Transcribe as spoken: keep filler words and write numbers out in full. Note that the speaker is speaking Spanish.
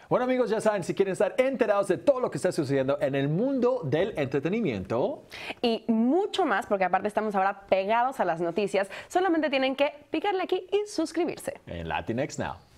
Bueno, amigos, ya saben, si quieren estar enterados de todo lo que está sucediendo en el mundo del entretenimiento y mucho más, porque aparte estamos ahora pegados a las noticias, solamente tienen que picarle aquí y suscribirse en Latinx Now.